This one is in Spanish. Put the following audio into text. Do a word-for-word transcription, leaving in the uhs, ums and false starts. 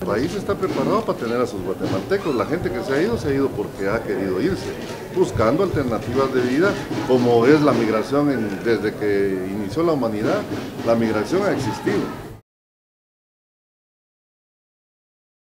El país está preparado para tener a sus guatemaltecos. La gente que se ha ido, se ha ido porque ha querido irse, buscando alternativas de vida, como es la migración en- desde que inició la humanidad. La migración ha existido.